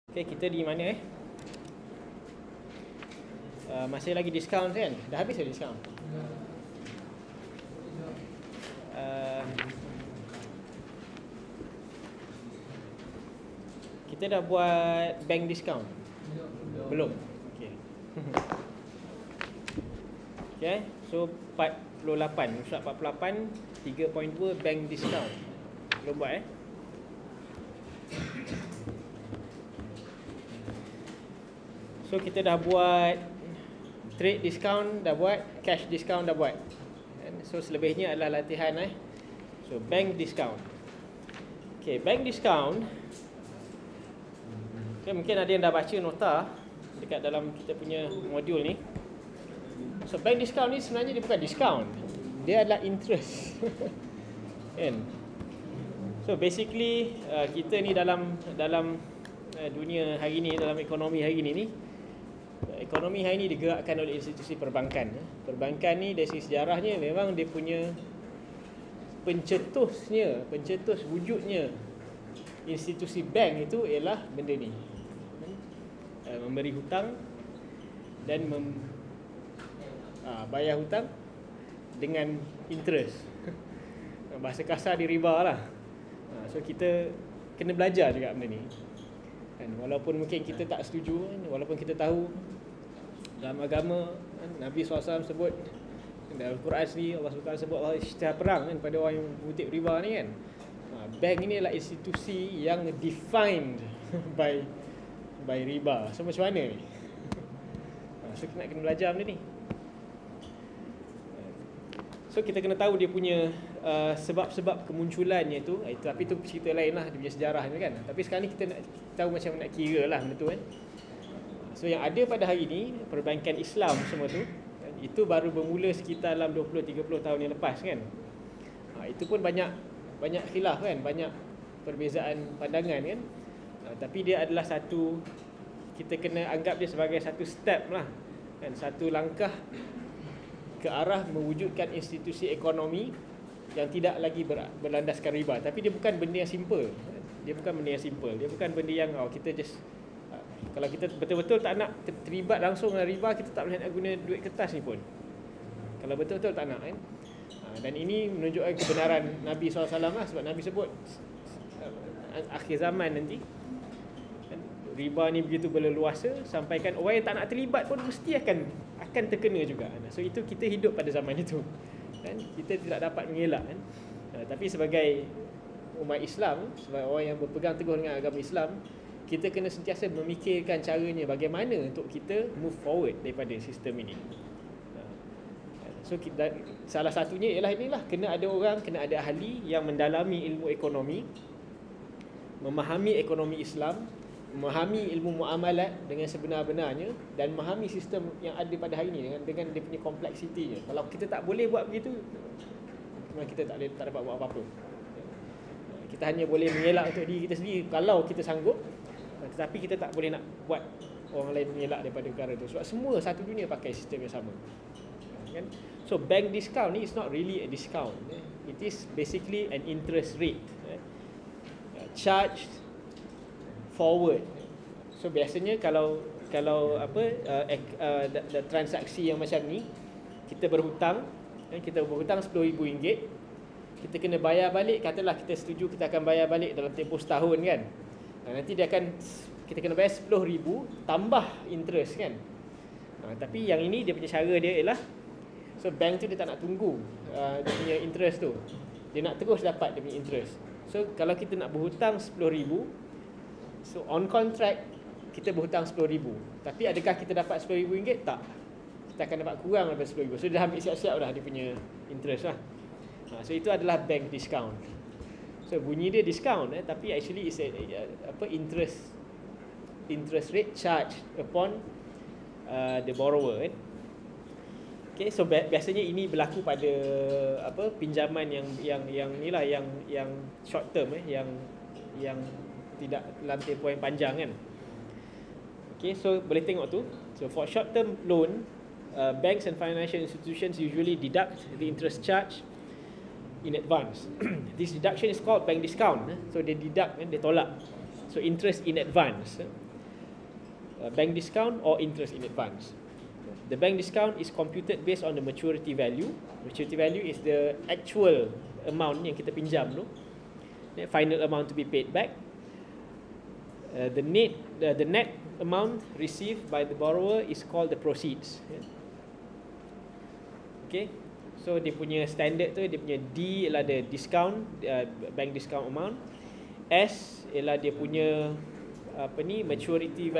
Okay, kita di mana masih lagi diskaun kan? Dah habis dah diskaun? Kita dah buat bank discount? Belum? Okay. Okay, so 48, surat 48, 3.2 bank discount. Belum buat So kita dah buat trade discount, dah buat cash discount, dah buat. So selebihnya adalah latihan So bank discount. Okay, bank discount. Okay, mungkin ada yang dah baca nota dekat dalam kita punya modul ni. So bank discount ni sebenarnya dia bukan discount, dia adalah interest. Kan? So basically kita ni dalam dunia hari ni, dalam ekonomi hari ni, ekonomi hari ni digerakkan oleh institusi perbankan. Perbankan ni dari segi sejarahnya memang dia punya pencetus wujudnya institusi bank itu ialah benda ni. Memberi hutang dan bayar hutang dengan interest. Bahasa kasar di riba lah. So kita kena belajar juga benda ni. Walaupun mungkin kita tak setuju, walaupun kita tahu dalam agama Nabi SAW sebut, dalam Al-Quran sendiri Allah SWT sebut Allah isytihar perang pada orang yang mengutip riba ni kan. Bank ini adalah institusi yang defined by riba. So macam mana ni? So kita nak kena belajar benda ni. So kita kena tahu dia punya sebab-sebab kemunculannya tu. Tapi tu cerita lain lah, dia punya sejarah ni kan. Tapi sekarang ni kita nak tahu macam nak kira lah benda tu kan. So yang ada pada hari ni, perbankan Islam semua tu, itu baru bermula sekitar dalam 20-30 tahun yang lepas kan. Itu pun banyak khilaf kan, banyak perbezaan pandangan kan. Tapi dia adalah satu, kita kena anggap dia sebagai satu step lah kan, satu langkah ke arah mewujudkan institusi ekonomi yang tidak lagi berlandaskan riba. Tapi dia bukan benda yang simple. Dia bukan benda yang kita just kalau kita betul-betul tak nak terlibat langsung dengan riba, kita tak boleh nak guna duit kertas ni pun. Kalau betul-betul tak nak kan. Dan ini menunjukkan kebenaran Nabi SAW lah, sebab Nabi sebut akhir zaman nanti riba ni begitu berleluasa sampaikan orang yang tak nak terlibat pun mesti akan terkena juga. So itu kita hidup pada zaman itu kan? Kita tidak dapat mengelak kan? Tapi sebagai umat Islam, sebagai orang yang berpegang teguh dengan agama Islam, kita kena sentiasa memikirkan caranya bagaimana untuk kita move forward daripada sistem ini. So salah satunya ialah inilah, kena ada orang, kena ada ahli yang mendalami ilmu ekonomi, memahami ekonomi Islam, memahami ilmu muamalat dengan sebenar-benarnya, dan memahami sistem yang ada pada hari ini dengan dia punya kompleksitinya. Kalau kita tak boleh buat begitu, memang kita tak dapat buat apa-apa. Kita hanya boleh mengelak untuk diri kita sendiri kalau kita sanggup, tetapi kita tak boleh nak buat orang lain mengelak daripada perkara itu, sebab semua satu dunia pakai sistem yang sama kan? So bank discount ni is not really a discount. It is basically an interest rate charged forward. So biasanya kalau transaksi yang macam ni, kita berhutang RM10,000, kita kena bayar balik, katalah kita setuju kita akan bayar balik dalam tempoh setahun kan. Nanti kita kena bayar RM10,000 tambah interest kan. Tapi yang ini dia punya cara dia ialah, so bank tu dia tak nak tunggu dia punya interest tu, dia nak terus dapat dia punya interest. So kalau kita nak berhutang RM10,000, so on contract kita berhutang RM10,000, tapi adakah kita dapat RM10,000? Tak, kita akan dapat kurang daripada RM10,000. So dia ambil siap-siap dah dia punya interest lah. So itu adalah bank discount. So bunyi dia discount tapi actually is interest rate charged upon the borrower kan. Okay, so biasanya ini berlaku pada pinjaman yang inilah yang short term yang tidak dalam tempoh yang panjang kan. Okay, so boleh tengok tu. So for short term loan, banks and financial institutions usually deduct the interest charge in advance. This deduction is called bank discount. So they deduct, they tolak. So interest in advance. bank discount or interest in advance. The bank discount is computed based on the maturity value. Maturity value is the actual amount yang kita pinjam tu, the final amount to be paid back. The net amount received by the borrower is called the proceeds. Okay, so dia punya standard tu, dia punya D ialah the discount, bank discount amount. S ialah dia punya maturity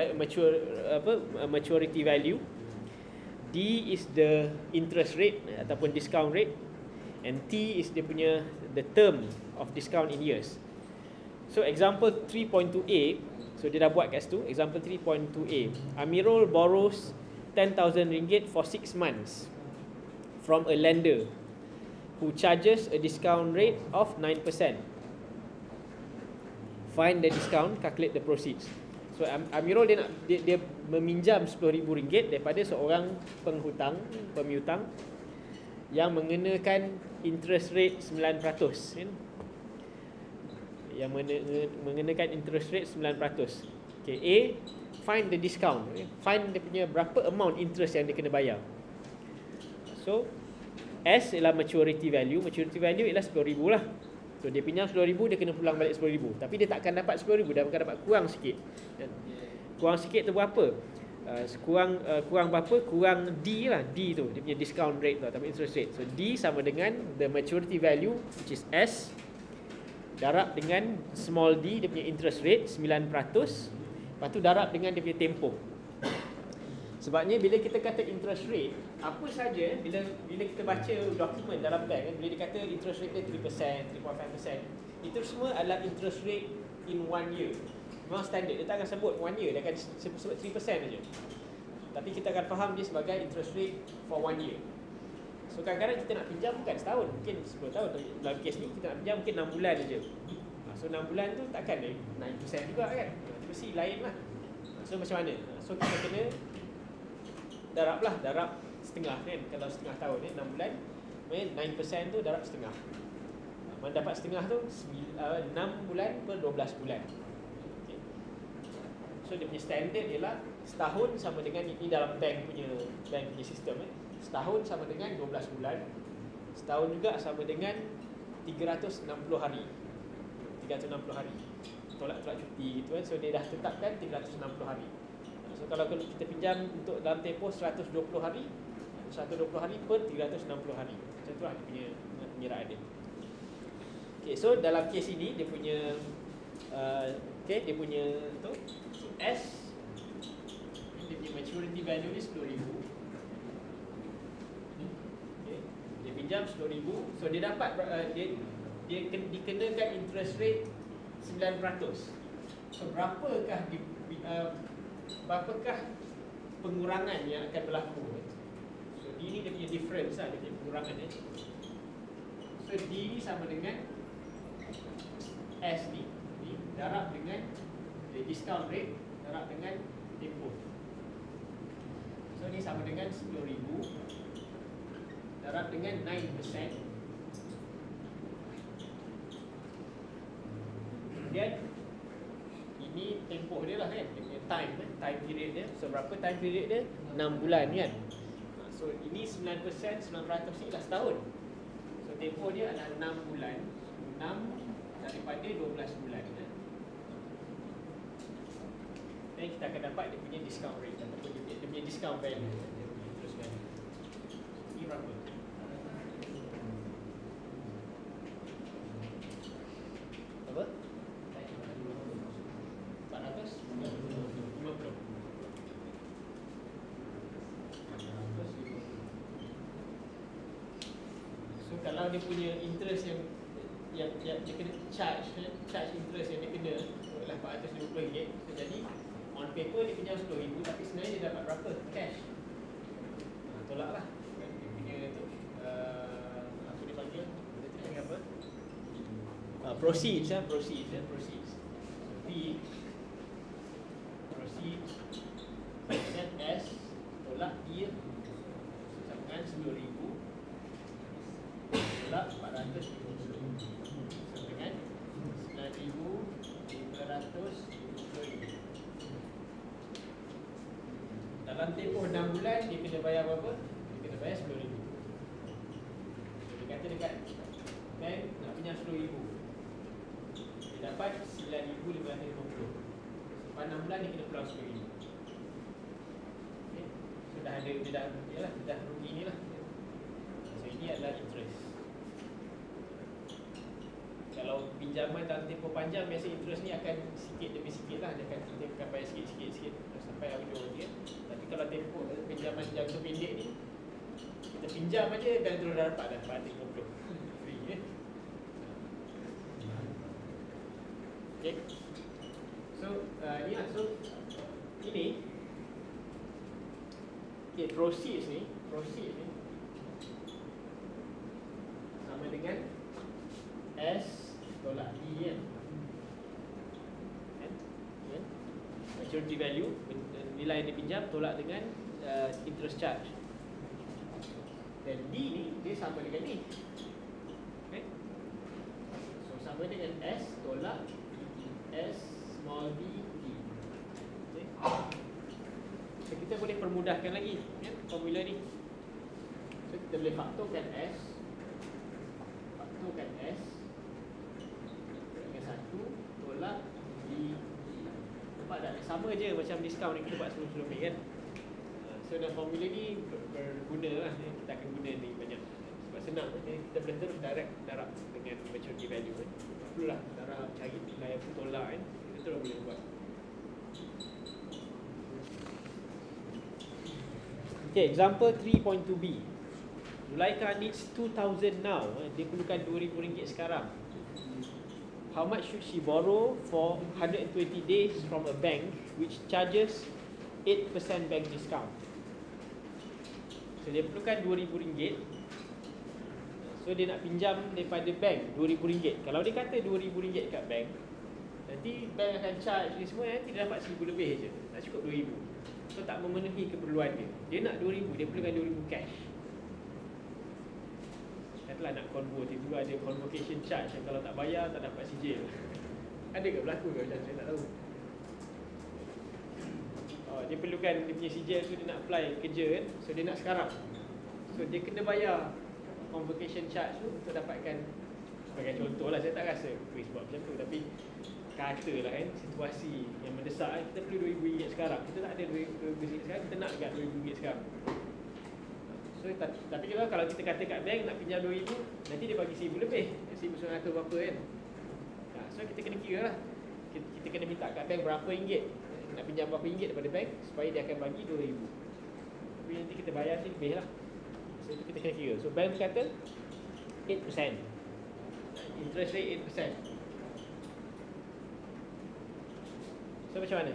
value. D is the interest rate ataupun discount rate, and T is dia punya the term of discount in years. So example 3.2a, so dia dah buat kat situ. Example 3.2a, Amirul borrows 10,000 ringgit for 6 months from a lender who charges a discount rate of 9%. Find the discount, calculate the proceeds. So Amirul dia meminjam RM10,000 daripada seorang pemiutang yang mengenakan interest rate 9%, kan? Yang mengenakan interest rate 9%. Okay, A, find the discount. Okay? Find dia punya berapa amount interest yang dia kena bayar. So S ialah maturity value. Maturity value ialah RM10,000 lah. So dia pinjam RM10,000, dia kena pulang balik RM10,000. Tapi dia takkan dapat RM10,000, dia akan dapat kurang sikit. Kurang sikit tu berapa? Kurang berapa? Kurang D lah. D tu dia punya discount rate tu, tapi interest rate. So D sama dengan the maturity value, which is S, darab dengan small d, dia punya interest rate 9%. Lepas tu darab dengan dia punya tempoh. Sebabnya bila kita kata interest rate, apa saja bila kita baca dokumen dalam bank kan, bila dia kata interest rate dia 3%, 3.5%, itu semua adalah interest rate in 1 year. Memang standard, dia tak akan sebut 1 year, dia akan sebut 3% saja. Tapi kita akan faham dia sebagai interest rate for 1 year. So kadang-kadang kita nak pinjam bukan setahun, mungkin 10 tahun. Dalam kes ni kita nak pinjam mungkin 6 bulan saja. So 6 bulan tu takkan 9% juga kan, mesti lain lah. So macam mana? So kita kena darab setengah kan. Kalau setengah tahun 6 bulan, 9% tu darab setengah. Mana dapat setengah tu 6 bulan per 12 bulan. Okay. So dia punya standard ialah setahun sama dengan, ini dalam bank punya sistem setahun sama dengan 12 bulan. Setahun juga sama dengan 360 hari. 360 hari. Tolak cuti gitu kan. So dia dah tetapkan 360 hari. So kalau kita pinjam untuk dalam tempoh 120 hari, 120 hari per 360 hari. Macam tu lah dia punya penyeraan dia. Okay, so dalam kes ini dia punya dia punya tu, so S, dia punya maturity value ni 10,000. Okay, dia pinjam 10,000, so dia dapat dia dikenakan interest rate 9%. So berapakah pengurangan yang akan berlaku? So D ni dia punya difference lah, dia punya pengurangan ni. So D ni sama dengan S ni darab dengan the discount rate darab dengan tempoh. So ni sama dengan 10,000 darab dengan 9%. Kemudian ini tempoh dia lah kan, dia punya time period dia. So berapa time period dia? 6 bulan kan. So ini 9%, 9% ni dah setahun. So tempoh dia adalah 6 bulan. 6 daripada 12 bulan kan. Dan kita akan dapat dia punya discount rate ataupun dia punya discount value. Terus kan. Ini berapa? Apa? 450. So kalau dia punya interest yang dia kena charge interest yang dia kena adalah RM450. So jadi on paper dia pinjam 10,000 tapi sebenarnya dia dapat berapa? Cash. Tolaklah. Dia punya tu apa dia panggil? Dia panggil apa? Proceeds. P proceeds dan S tolak year sama dengan 10,000 tolak 450 sama dengan 9,520. dalam tempoh 6 bulan dia kena bayar berapa? Dia kena bayar RM10,000. Dia kata dekat bank nak pinjam RM10,000, dia dapat RM9,550. Lepas 6 bulan dia kena pulang RM10,000. Okay. So dah ada, dia dah rugi ni lah. So ini adalah interest. Kalau pinjaman dalam tempoh panjang, biasa interest ni akan sikit demi sikit lah. Kita akan bayar sikit-sikit sampai ujung dia. Tapi kalau tempoh pinjaman jangka pendek ni, kita pinjam aja dan terus dah dapat dah RM450. Free ya. Okay. So ni lah. So ini okay, proceeds ni sama dengan S tolak D kan. Maturity value, nilai yang dipinjam tolak dengan interest charge. Dan D ni dia sama dengan ni. Okay. So sama dengan S tolak S small d D. Okay. So kita boleh permudahkan lagi kan, formula ni. So kita boleh faktorkan S dengan 1 tolak D. Nampak tak? Sama je macam diskaun yang kita buat sebelum-sebelum ni kan. So dalam formula ni berguna lah. Kita akan guna ni banyak. Sebab senang kita boleh terus direct darab dengan maturity value kan. Perlulah darab cari nilai apa tolak kan. Kita terus boleh buat. Okay, example 3.2b. Zulaikha needs 2,000 now. Dia perlukan RM2,000 sekarang. How much should she borrow for 120 days from a bank which charges 8% bank discount? So dia perlukan RM2,000. So dia nak pinjam daripada bank RM2,000. Kalau dia kata RM2,000 kat bank, nanti bank akan charge ni semua, nanti dia dapat RM1,000 lebih je. Tak cukup RM2,000. So tak memenuhi keperluan dia. Dia nak RM2,000, dia perlukan RM2,000 cash. Katalah nak convo, tiba-tiba ada convocation charge yang kalau tak bayar tak dapat sijil. Ada ke berlaku ke macam saya tak tahu. Dia perlukan dia punya sijil tu, dia nak apply kerja kan. So dia nak sekarang. So dia kena bayar convocation charge tu untuk dapatkan, sebagai contoh lah, saya tak rasa sebab macam tu, tapi katalah kan situasi yang mendesak kan, kita perlu RM2,000 sekarang. Kita tak ada RM2,000 sekarang, kita nak dekat RM2,000 sekarang. So tapi kalau kita kata kat bank nak pinjam RM2,000, nanti dia bagi RM1,000 lebih, RM1,900 berapa kan. So kita kena kira lah, kita kena minta kat bank berapa ringgit, nak pinjam berapa ringgit daripada bank supaya dia akan bagi RM2,000. Tapi nanti kita bayar je lebih lah. So itu kita kena kira. So bank kata 8%, interest rate 8%. So macam mana?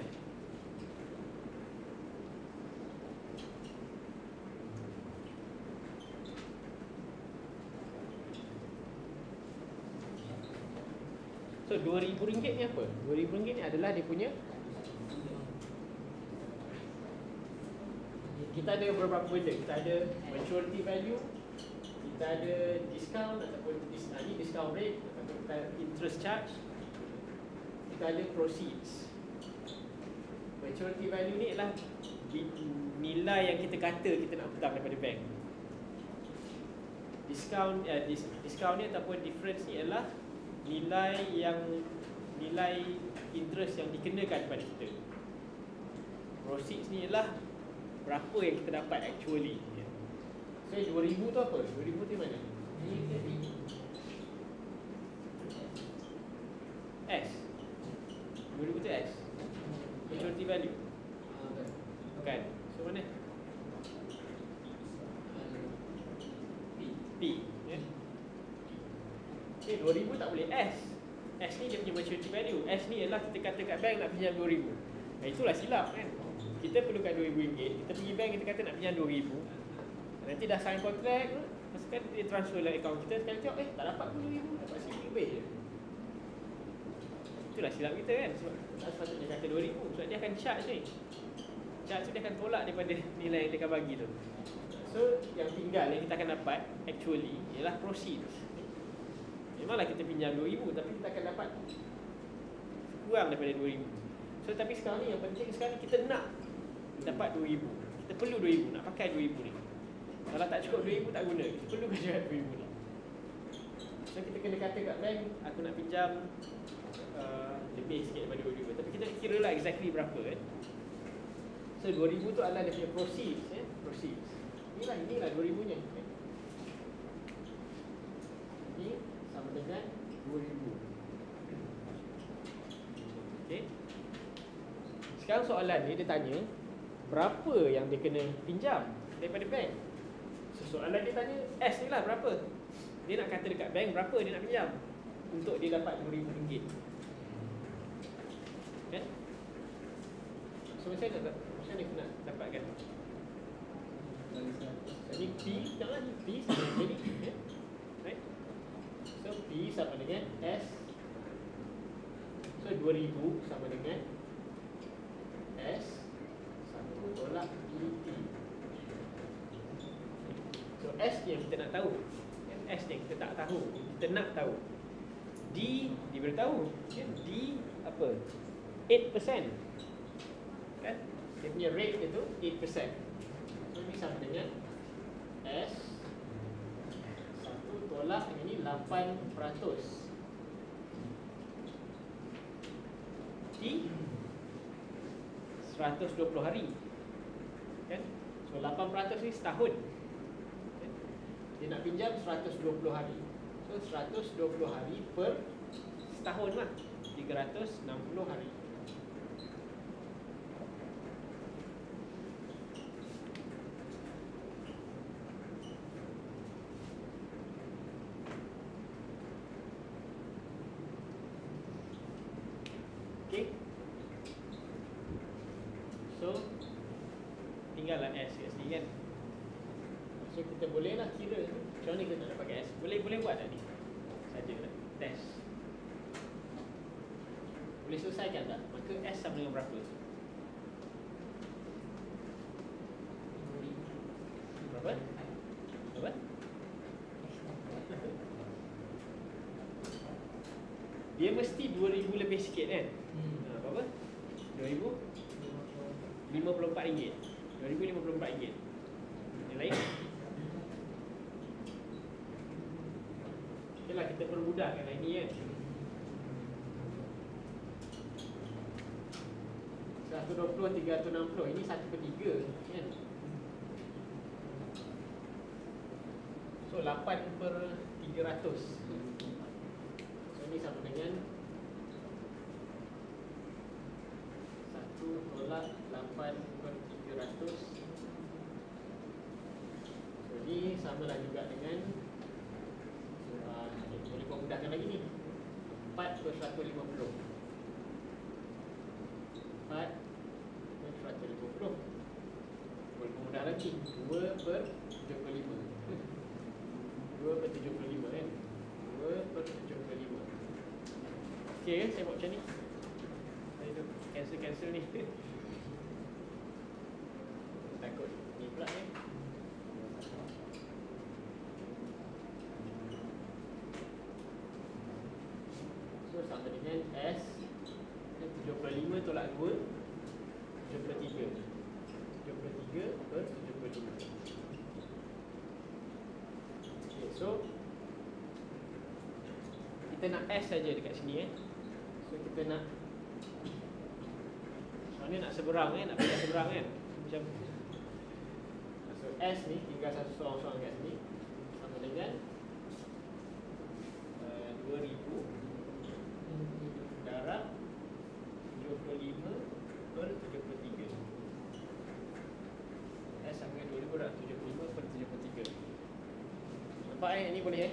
So RM2,000 ni apa? RM2,000 ni adalah dia punya, kita ada beberapa benda. Kita ada maturity value, kita ada discount ataupun ni discount rate, ataupun kita ada interest charge, kita ada proceeds. Maturity value ni adalah nilai yang kita kata kita nak hutang daripada bank. Discount ni ataupun difference ni adalah nilai interest yang dikenakan kepada kita. Proceeds ni adalah berapa yang kita dapat actually. So RM2,000 tu apa? RM2,000 tu mana? S. RM2,000 tu S. Maturity value. Bukan. So mana? P. Ya. RM2,000 tak boleh S. S ni dia punya maturity value. S ni ialah kita kata kat bank nak pinjam RM2,000. Itulah silap kan. Kita perlukan RM2,000. Kita pergi bank, kita kata nak pinjam RM2,000. Nanti dah sign kontrak, lepas kan dia transfer dalam akaun kita, sekali tengok tak dapat pun RM2,000, dapat RM1,000 lebih je. Itulah silap kita kan. Sebab tak sepatutnya kata RM2,000. Sebab dia akan charge ni. Charge tu dia akan tolak daripada nilai yang dia akan bagi tu. So yang tinggal yang kita akan dapat actually ialah proceeds. Memanglah kita pinjam RM2,000, tapi kita akan dapat kurang daripada RM2,000. So tapi sekarang ni yang penting sekarang ni kita nak dapat RM2,000. Kita perlu 2,000, nak pakai 2,000 ni. Kalau tak cukup 2,000 tak guna. Kita perlu kerja 2,000 ni. So kita kena kata kat bank, aku nak pinjam lebih sikit daripada 2,000. Tapi kita kira lah exactly berapa kan. So 2,000 tu adalah dia punya proceeds, proceeds. Inilah 2,000 nya. Ini sama dengan 2,000. Okey. Sekarang soalan ni dia tanya berapa yang dia kena pinjam daripada bank. So, soalan dia tanya S ni lah berapa. Dia nak kata dekat bank berapa dia nak pinjam untuk dia dapat RM2,000. Kan? So macam mana kita nak dapatkan? Jadi P, jangan P sama jadi right? So P sama dengan S. So 2,000 sama dengan S 1 tolak PT. So S ni yang kita nak tahu. S ni kita tak tahu. Kita nak tahu. D diberitahu. D apa? 8%. Kan? Dia punya rate itu 8%. So ini sama dengan S 1 tolak ini 8%. T 120 hari. Kan? So 8% ni setahun. Kan? Dia nak pinjam 120 hari. So 120 hari per setahun lah. 360 hari. Okay. So tinggallah S kat sini kan. So kita bolehlah kira macam mana kita nak dapat S. Boleh buat tak ni? Sajalah test. Boleh selesaikan tak? Maka S sama dengan berapa? Berapa? Berapa? Dia mesti 2,000 lebih sikit kan? Berapa? 2,054 ringgit. 2,054 ringgit. Yang lain? Okay lah, kita permudahkan lah ini kan. 120, 360. Ini 1/3 kan? So 8/300. So ini sama dengan 1 tolak 8/300. So ini samalah juga dengan boleh permudahkan lagi ni 4/150. 4/150. Boleh permudah lagi 2/75. 2/75 kan? 2/75. Okey kan? Saya buat macam ni. Saya tu cancel ni. Takut ni pula ni. So sama dengan S 75 tolak 2 73. 73/75. Okay, so kita nak S saja dekat sini So kita nak mana nak seberang nak pindah seberang kan. Macam so S ni tinggal satu sorang-sorang kat sini sama dengan 2,000 darab 75/73. S sama dengan 2,000 darab 75/73. Nampak ni boleh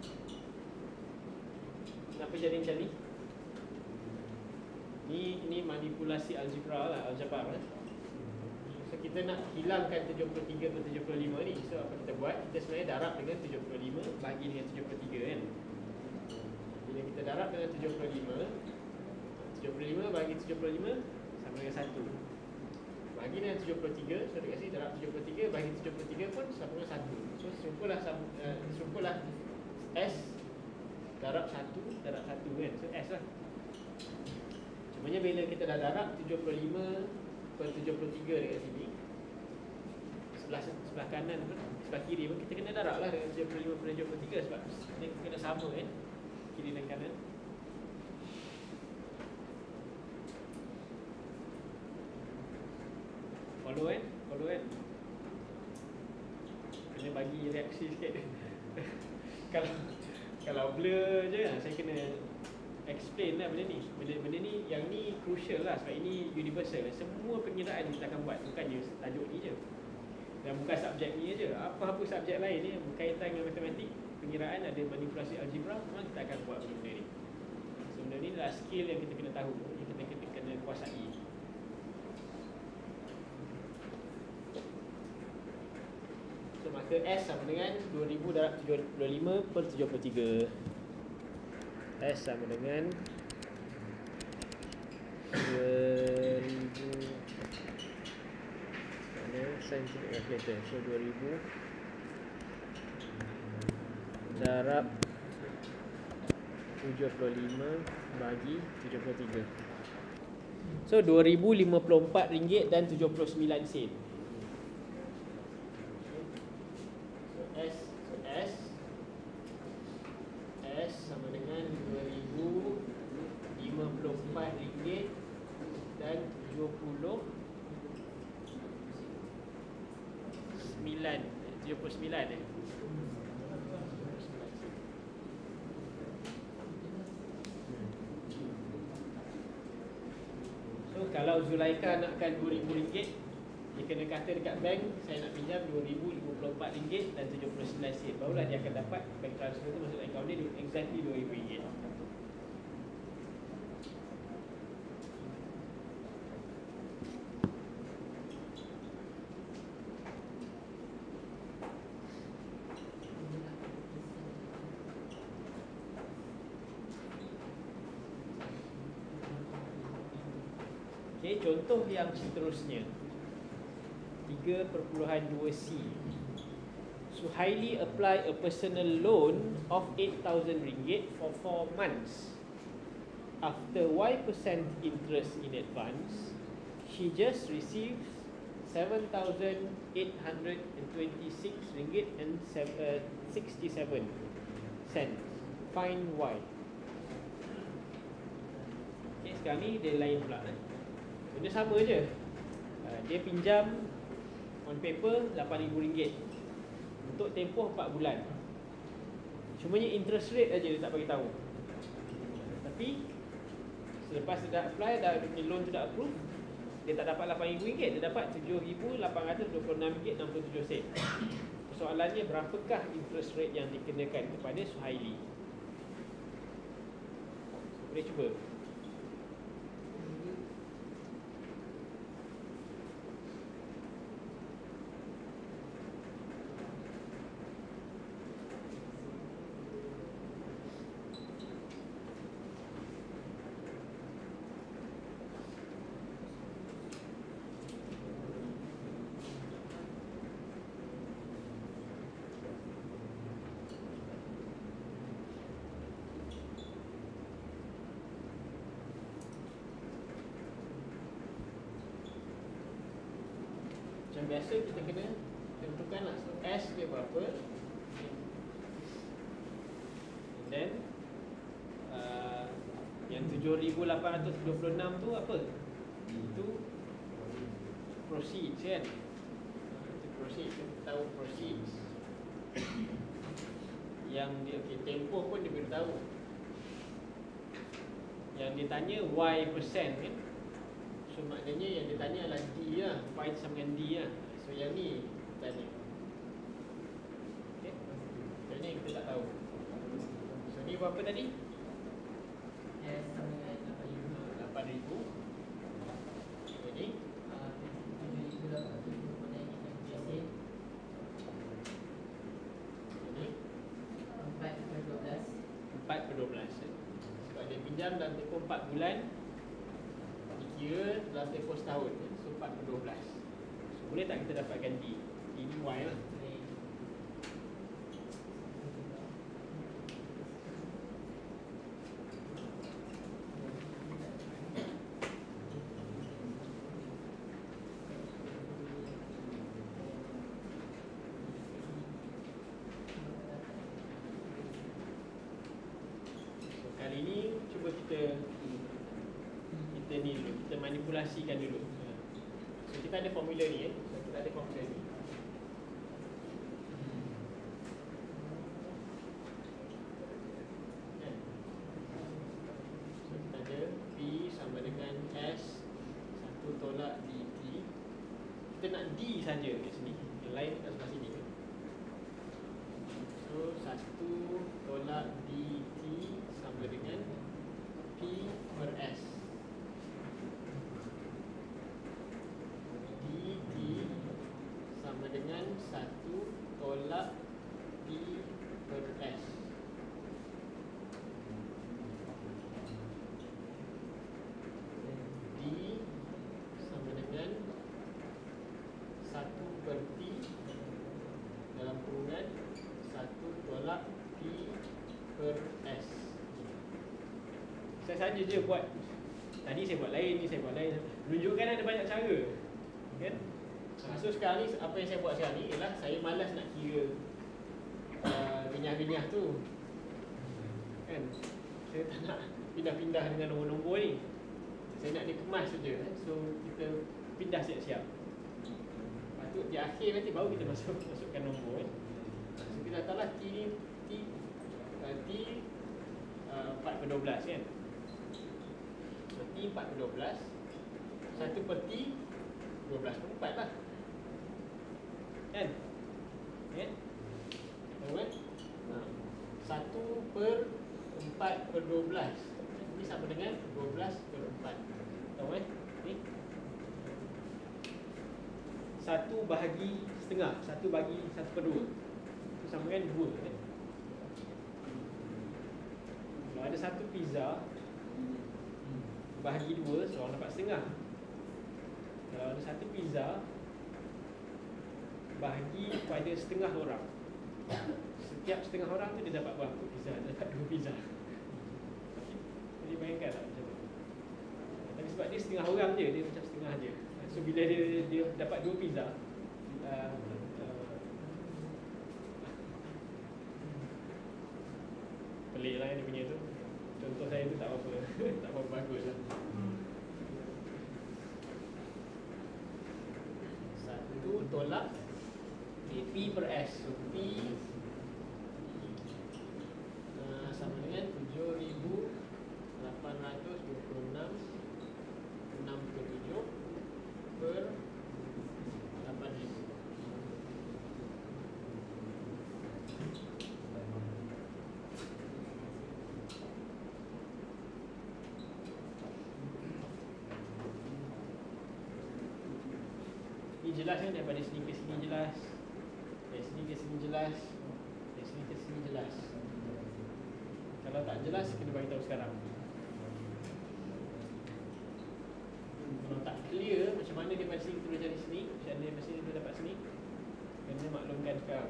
Kenapa jadi macam ni? Ni manipulasi algebra lah, aljabar lah. So kita nak hilangkan 73/75 ni. So apa kita buat? Kita sebenarnya darab dengan 75 bagi dengan 73 kan. Bila kita darab dengan 75 bagi 75 sama dengan 1. Bagi dengan 73, so dekat sini darab 73 bagi 73 pun sama dengan 1. So serumpalah S darab 1 darab 1 kan. So S lah. Cumanya bila kita dah darab 75/73 dekat sini, sebelah kanan pun, sebelah kiri pun kita kena darab lah dengan 75/73 sebab dia kena sama kan, kiri dan kanan. Follow kan? Kena bagi reaksi sikit. Kalau blur je lah, saya kena explain lah benda ni. Benda ni, yang ni crucial lah sebab ini universal. Semua pengiraan kita akan buat, bukannya tajuk ni je. Dan bukan subjek ni je. Apa-apa subjek lain ni berkaitan dengan matematik, pengiraan, ada manipulasi algebra, memang kita akan buat benda ni. So benda ni adalah skill yang kita kena tahu, yang kita kena kuasai. So maka S sama dengan 2000/75/73. S sama dengan 2000 scientific calculator. So 2000 darab 75 bagi 73. So RM2,054.79. S sama dengan RM2,054 dan 79 So kalau Zulaika nakkan RM2,000, dia kena kata dekat bank, saya nak pinjam RM2,054 dan 79 sen. Barulah dia akan dapat bank transfer tu masuk akaun dia exactly RM2,000. Okay, contoh yang seterusnya 3.2c. Suhaili apply a personal loan of RM8,000 for 4 months. After Y% interest in advance, she just receives RM7,826.67. Find Y. Okay, sekarang ni dia lain pula. Benda sama je. Dia pinjam on paper RM8,000 untuk tempoh 4 bulan. Cumanya interest rate aja dia tak bagi tahu. Tapi selepas dia dah apply, dah loan tu dah approve, dia tak dapat RM8,000, dia dapat RM7,826.67. Persoalannya berapakah interest rate yang dikenakan kepada Suhaili? Boleh cuba. Macam biasa kita kena tentukan lah. So S dia berapa, and then yang 7,826 tu apa? Itu proceeds kan? Itu proceeds, kita tahu proceeds. Yang dia tempoh pun dia beritahu. Yang dia tanya Y% kan? So maknanya yang dia tanya adalah D lah, Y sama dengan D lah. So yang ni tanya. Okay, yang ni kita tak tahu. So ni berapa tadi? S sama dengan 8,000. So ni 7,826. Ini 4/12. 4/12. Sebab dia pinjam dalam tempoh 4 bulan, dikira dalam tempoh setahun. So 4/12. So boleh tak kita dapatkan D? Ini Y lah. kita ni dulu, kita manipulasikan dulu. So kita ada formula ni So kita ada formula ni. Kan? So kita ada P sama dengan S 1 tolak dt. Kita nak D saja kat sini. Yang lain kat sebelah sini. So 1 tolak dt sama dengan P per S. dt sama dengan 1 tolak P per S. D sama dengan 1 per T dalam kurungan 1 tolak P per S. Saya saja je buat. Tadi saya buat lain, ni saya buat lain. Menunjukkan ada banyak cara. Kan? So sekarang ni, apa yang saya buat sekarang ni ialah saya malas nak kira binyah-binyah tu. Kan? Saya tak nak pindah-pindah dengan nombor-nombor ni. Saya nak dia kemas saja. So kita pindah siap-siap. Lepas tu di akhir nanti baru kita masukkan nombor. So kita letaklah T ni T 4/12 kan. So T 4/12 1 per T 12/4 lah. Kan? Kan? Tahu kan? 1 per 4/12 ini sama dengan 12/4. Tahu kan? Ni 1 bahagi setengah, 1 bagi 1/2 itu sama dengan 2 kan? Kalau ada satu pizza bahagi 2, so orang dapat setengah. Kalau ada satu pizza bahagi kepada setengah orang, setiap setengah orang tu dia dapat berapa pizza? Dia dapat 2 pizza. Jadi bayangkan tak macam tu. Tapi sebab dia setengah orang je, dia macam setengah je. So bila dia dapat 2 pizza, pelik lah dia punya tu. Contoh saya tu tak apa tak apa bagus lah. 1 tolak P per S. So P sama dengan 7,826.67 per 8,000. Ini jelas kan, daripada sini ke sini jelas, dari sini ke sini jelas, dari sini ke sini jelas. Kalau tak jelas, kena bagi tahu sekarang. Kalau tak clear macam mana daripada sini kita boleh cari sini, macam mana daripada sini kita dapat sini, kena maklumkan sekarang.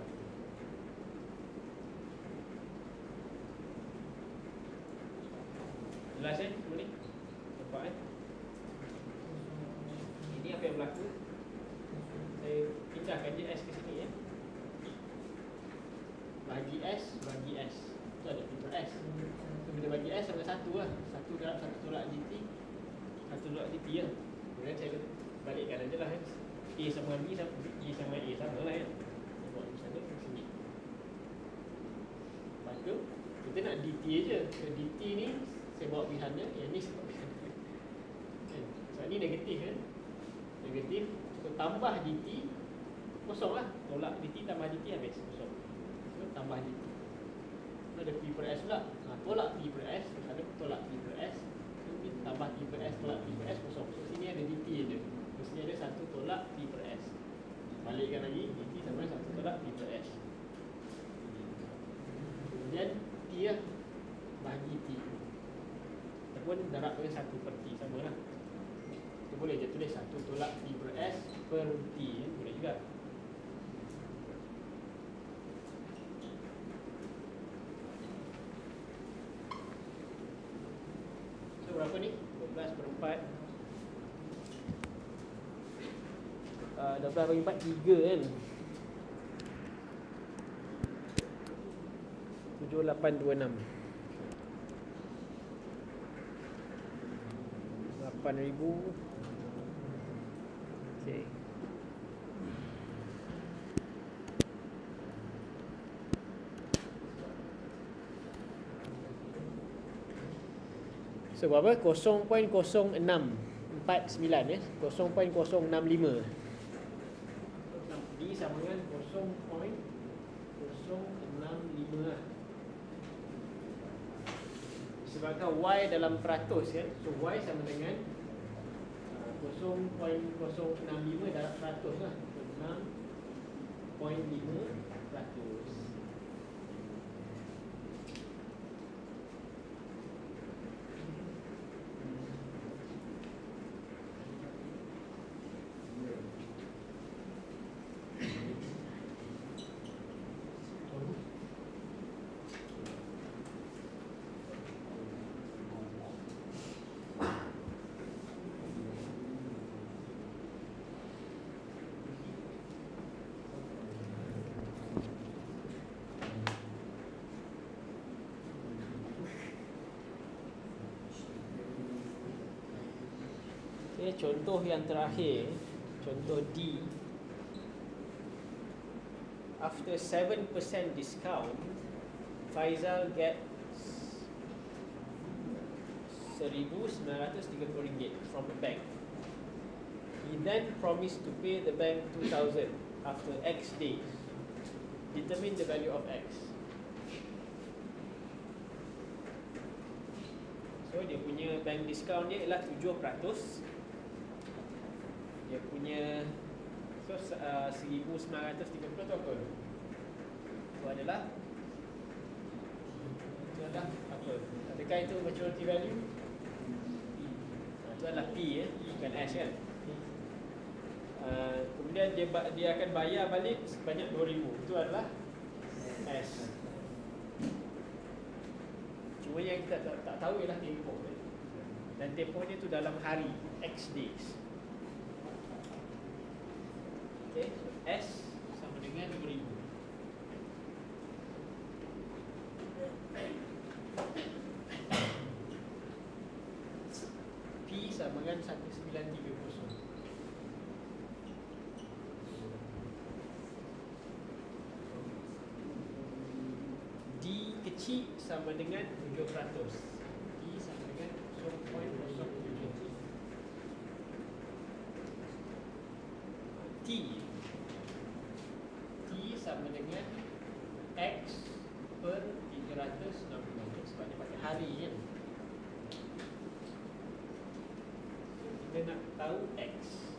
Jelas semua ni? Nampak Ini apa yang berlaku? Saya pindahkan je S ke sini Bagi S, bagi S. Tu ada P per S. So bila bagi S sama 1 lah. 1 darab 1 tolak dt, 1 tolak dt lah. Kemudian saya balikkan aja lah kan. A sama B sama B sama A sama lah kan. Saya buat macam sana ke sini. Lepas tu kita nak dt je. So dt ni saya bawa pilihannya, yang ni saya bawa pilihannya kan? Sebab ni negatif kan. Negatif. So tambah dt, kosong lah. Tolak dt tambah dt habis, kosong. So tambah dt. So ada P per S pula. Tolak P per S, ada tolak P per S. So ni tambah P per S, tolak P per S, kosong. So sini ada dt je. So sini ada 1 tolak P per S. Balikkan lagi, dt sama dengan 1 tolak P per S. Kemudian T lah, bagi T. Ataupun darab dengan 1 per T, sama lah. Kita boleh je tulis 1 tolak P per S per T, boleh juga. So berapa ni? 12 per 4. 12 bagi 4, 3 kan. 7826. 8 8,000. Okey. So berapa? 0.0649 ya. 0.065. D sama dengan 0.065 lah. Disebabkan Y dalam peratus ya. So Y sama dengan 0.065 dalam peratus lah. 6.5%. Okay, contoh yang terakhir, contoh D. After 7% discount, Faizal gets RM1,930 from the bank. He then promised to pay the bank 2,000 after X days. Determine the value of X. So dia punya bank discount dia ialah 7%. Dia punya RM1,930 tu apa? Itu adalah apa? Adakah itu maturity value? Itu adalah P ya, bukan S kan? Kemudian dia akan bayar balik sebanyak RM2,000. Itu adalah S. Cuma yang kita tak tahu ialah tempoh kan? Dan tempoh dia tu dalam hari, X days. Okay, so S sama dengan 2,000. P sama dengan 1930. D kecil sama dengan 7%. D sama dengan 0.07. T sama dengan X per 360 sebab dia pakai hari kan. Kita nak tahu X.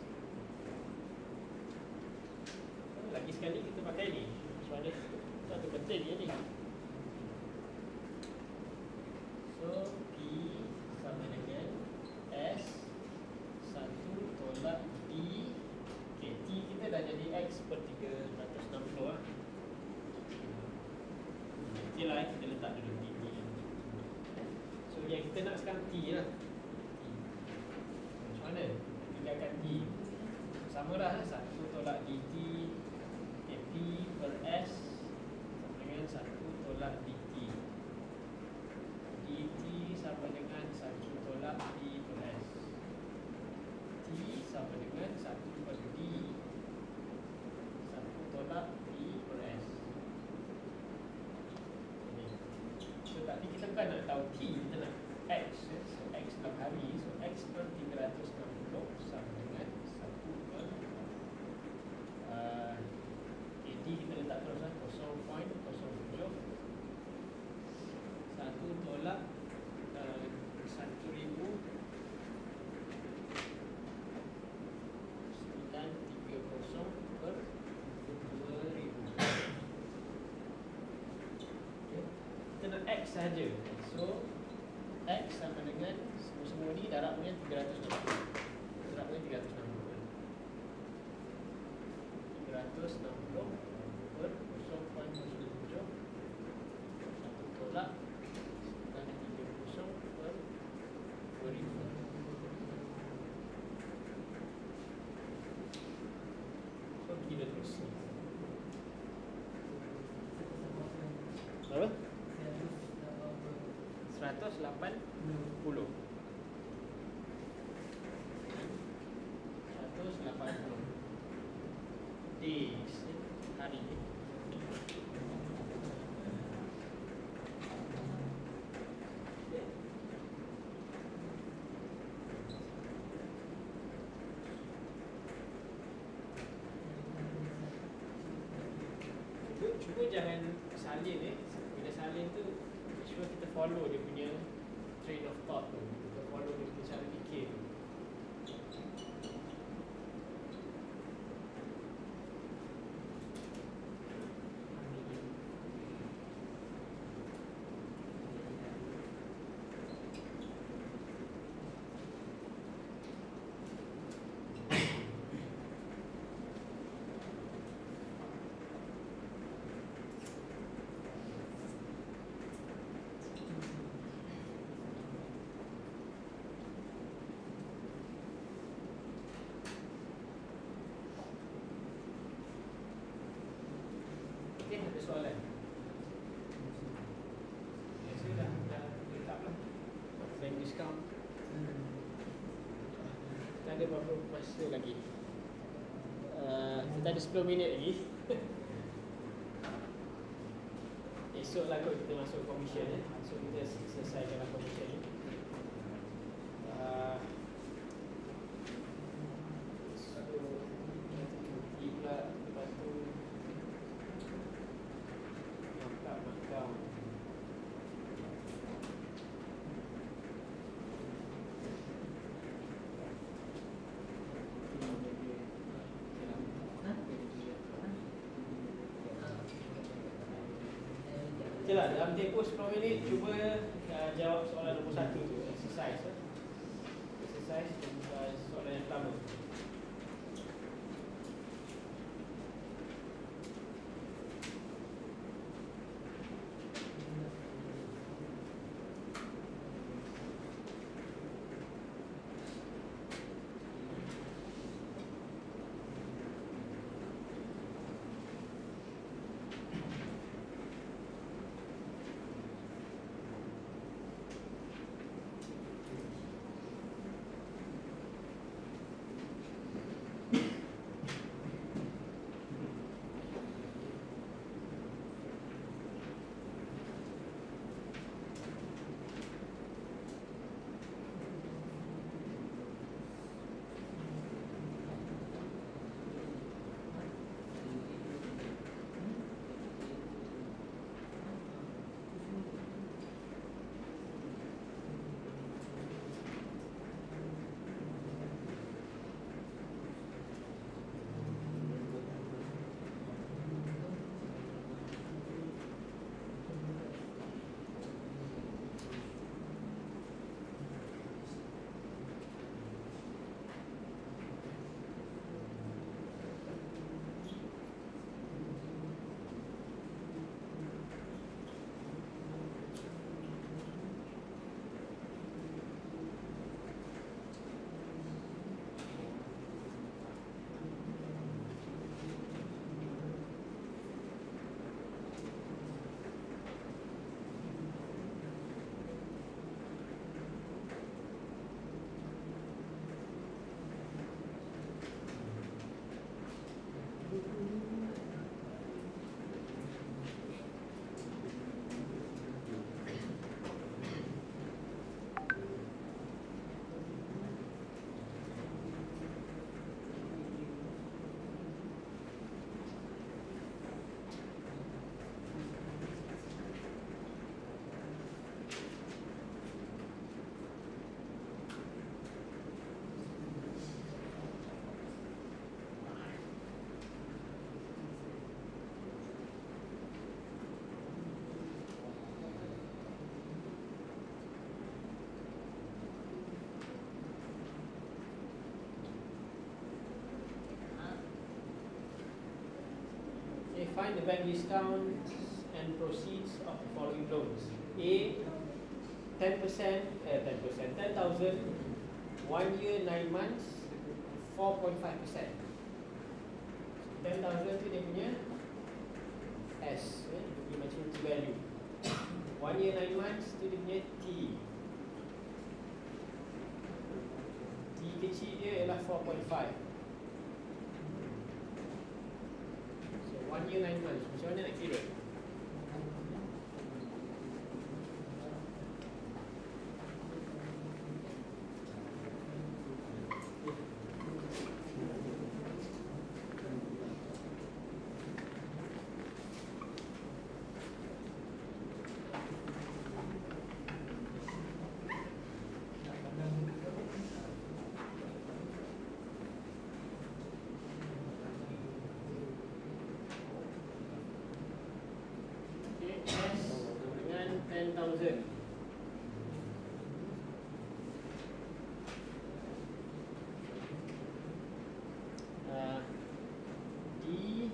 Lagi sekali kita pakai ni. Soalan satu penting je ni. So P sama dengan S 1 tolak D. Okay, T kita dah jadi X per 360 lah. Okay lah, kita letak dulu T. So yang kita nak sekarang T lah. Macam mana? Tinggalkan T. Sama lah, 1 tolak DT. Okay, P per S sama dengan 1 tolak DT. DT sama dengan 1 tolak P per S. T sama dengan 1 per D. 1 tolak P per S. So tadi kita bukan nak tahu T, kita nak X. So X dalam hari. So X per 360 sama dengan 1 per D kita letak terus lah 0.07. 1 tolak 1,000 per 2,000. Okay. Kita nak X sahaja. So X sama dengan semua ni darabnya 360. Darabnya 360 per 0.07. 1 tolak 930 per 2,000. So begini terus. Berapa? 180. days, hari. Cuba jangan salin bila salin tu cuba kita follow dia punya train of thought tu, kita follow dia punya cara fikir tu. Okay, ada soalan? Ya, saya dah letak lah bank discount. Kita ada berapa masa lagi? Kita ada 10 minit lagi. Esok lah kot kita masuk commission so kita selesaikan commission ni. So kita cuti pula, lepas tu makam. Okay lah, dalam tempoh 10 minit cuba jawab soalan nombor 1 tu, exercise. Exercise soalan yang pertama. Find the bank discounts and proceeds of the following loans. A, 10%, 10,000, 1 year, 9 months, 4.5%. 10,000 tu dia punya S, dia punya maturity value. 1 year, 9 months tu dia punya T. T kecil dia ialah 4.5. 1 year 9 months. Macam mana nak kira? Dengan 10,000. D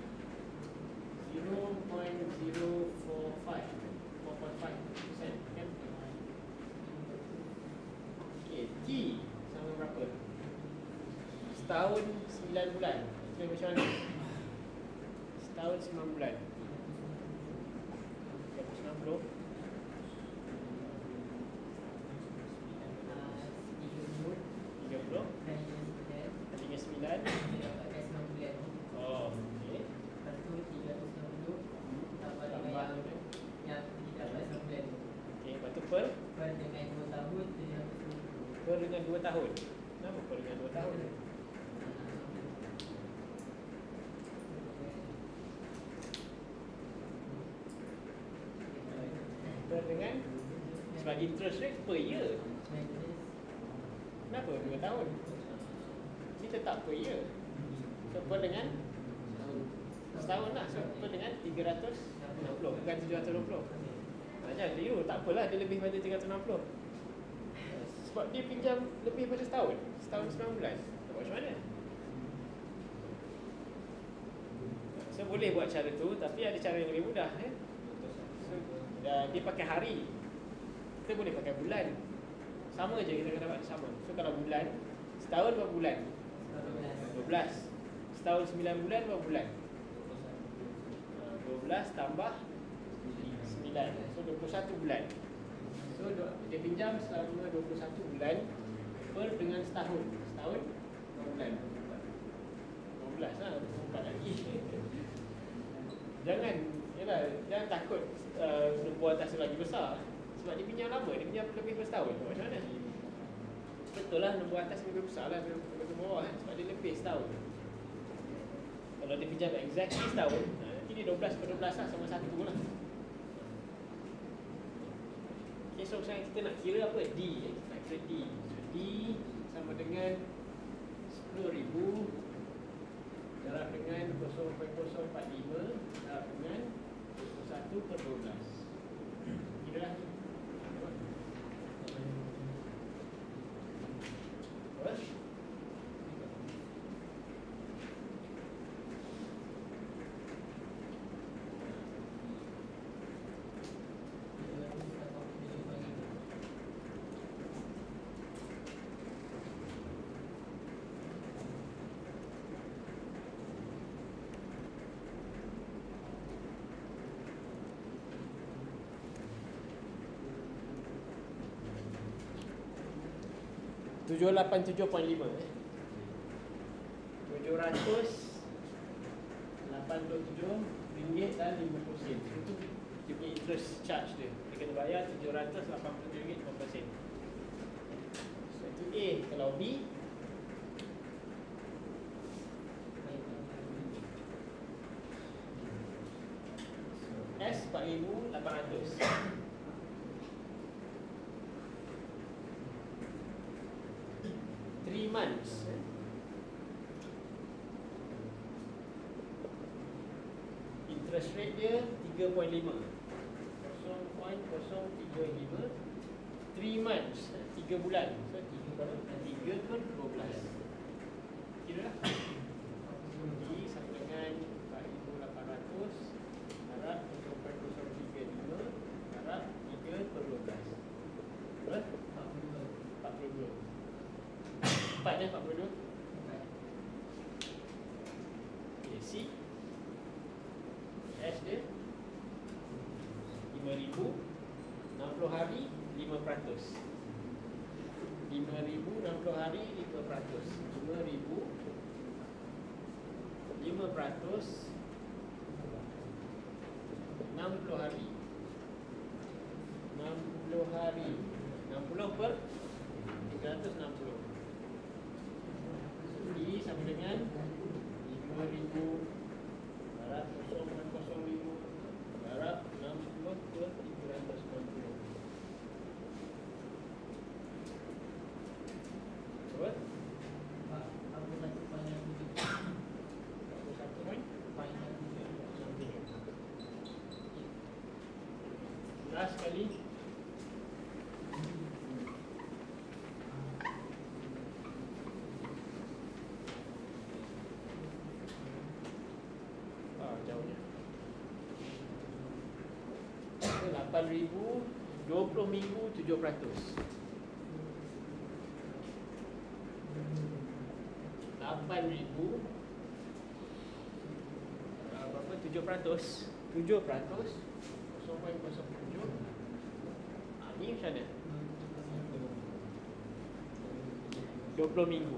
0.045 4.5% kan? Okay, T sama berapa? Setahun 9 bulan. Kira macam mana? Setahun 9 bulan. 90. 30. 39. Oh, okey. Tambah yang okey, lepas tu per dengan 2 tahun. Kenapa per dengan 2 tahun? Per dengan sebab interest rate per year. Kenapa 2 tahun? Ni tetap per year. So per dengan setahun lah. So per dengan 360 bukan 720. Jangan keliru, tak apalah dia lebih pada 360. Sebab dia pinjam lebih pada setahun. Setahun 9 bulan. Tak buat macam mana? So boleh buat cara tu, tapi ada cara yang lebih mudah. So dia pakai hari. Kita boleh pakai bulan. Sama je kita akan dapat sama. So kalau bulan, setahun berapa bulan? 12. Setahun 9 bulan berapa bulan? 12 tambah 9. So 21 bulan. So dia pinjam selama 21 bulan per dengan setahun. Setahun berapa bulan? 12 lah, 4 lagi. Jangan takut nombor atas lagi besar. Sebab dia pinjam lama, dia pinjam lebih bersetahun. Macam mana? Betul lah nombor atas lebih besar lah daripada bawah kan? Sebab dia lebih setahun. Kalau dia pinjam exactly setahun, nanti dia 12 per 12 lah, sama satu lah. Okay, so sekarang kita nak kira apa? D. Kita nak kira D. So D sama dengan 10,000 darab dengan 0.045 darab dengan 21 per 12. Kira lah. Apa? RM787.5 RM787.50. Itu dia punya interest charge dia. Dia kena bayar RM787.50. So itu A. Kalau B, S 4,800. 3 months. Interest rate dia 3.5. 0.035. 3 months, 3 bulan. So 3 per 12. Kira lah. D sama dengan 4,800 darab 0.035 darab 3 per 12. Berapa? 42. 4 dah 42. Okay, C. S dia 5,000 60 hari 5%. 5,000 60 hari 5%. 5,000 5% 60 hari. 60 hari. 60 per 360. I sama dengan 5,000 darab 0,05 darab 60 per 360. Betul? 41.7. 41 poin. Last kali. Jauhnya 8,000 20 minggu 7%. 8,000 berapa 7%? 7% 0.07. Ni macam mana? 20 minggu.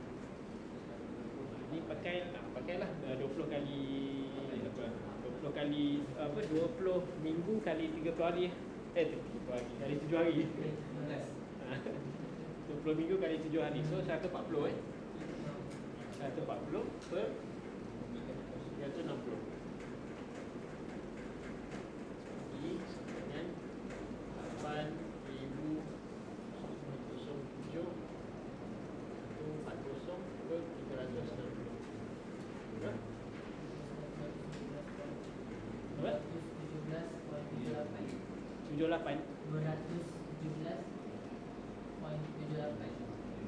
Ni pakailah 20 kali apa? 20 kali apa? 20 minggu kali 30 hari. 30 hari kali 7 hari. 20 minggu kali 7 hari. So 140 140 per 360. Ini sama dengan 8,007 140 per 360. Berapa? 78. 217.78.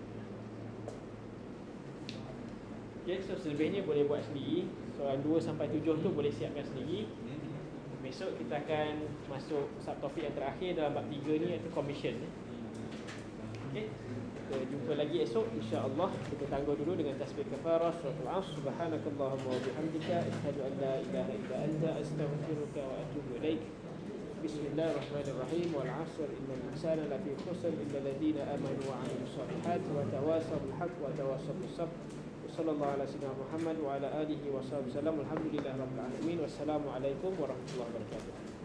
Okay, so selebihnya boleh buat sendiri. Soalan 2 sampai 7 tu boleh siapkan sendiri. Besok kita akan masuk subtopik yang terakhir dalam bab 3 ni, iaitu commission. Okay, kita jumpa lagi esok insya-Allah. Kita tangguh dulu dengan tasbih kafarah suratul Asr. Subhanakallahumma wa bihamdika asyhadu an la ilaha illa anta astaghfiruka wa atubu ilaik. Bismillahirrahmanirrahim. Wal 'asr innal insana lafi khusr illa alladhina amanu wa 'amilus solihati wa tawasaw bil haqq wa tawasaw bis sabr. Sallallahu ala sayyidina Muhammad wa ala alihi wa sahbihi wasallam. Alhamdulillahirabbil alamin. Wassalamu alaikum warahmatullahi wabarakatuh.